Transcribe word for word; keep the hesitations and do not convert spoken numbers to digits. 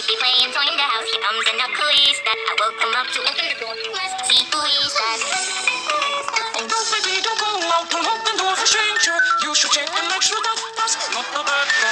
be playing toy in the house. Here comes an who is that? I woke him up to open the door. Let's see who is that. Oh no, baby, don't go out. Don't open the door for stranger. You should check and make sure that that's not the bad guy.